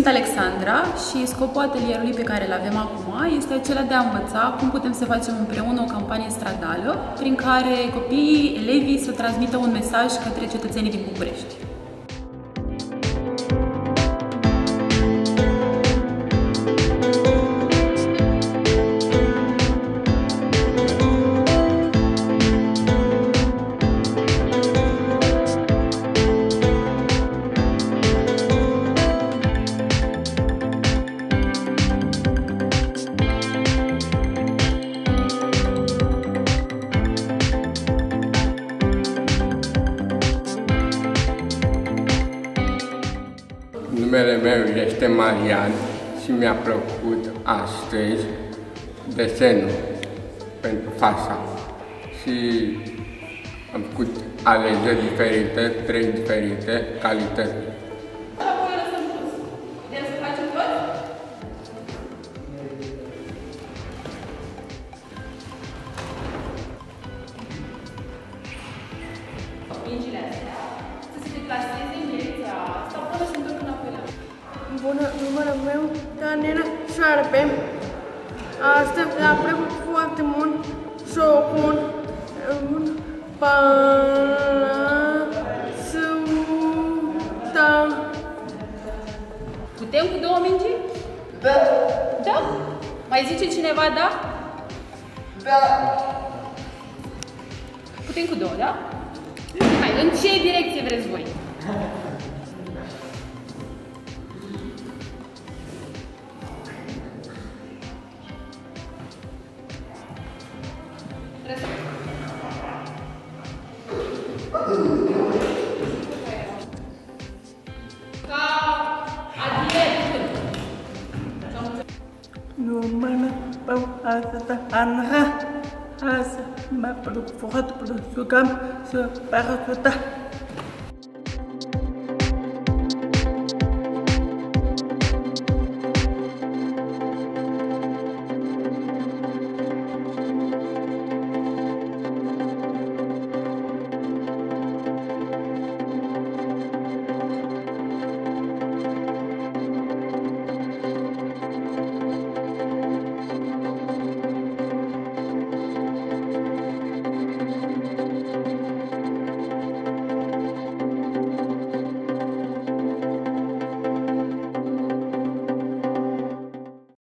sunt Alexandra și scopul atelierului pe care îl avem acum este acela de a învăța cum putem să facem împreună o campanie stradală prin care copiii, elevii să transmită un mesaj către cetățenii din București. Numele meu este Marian și mi-a plăcut astăzi desenul pentru fața și am făcut alegeri diferite, 3 diferite calități. Apoi lăsăm sus. Putem să facem tot? Mingile astea să se deplaseze în direcția asta până se întorc înapoi la mine. Bună, numele meu, Daniela Șarpe. Astăzi mi-a plăcut foarte mult să o pun în parasuta. Putem cu 2 mingi? Da. Da? Mai zice cineva da? Da. Putem cu 2, da? Hai, în ce direcție vreți voi? Ca adier. Numele meu este Anra. Azi mi-a plăcut foarte mult să jucăm să parasuta.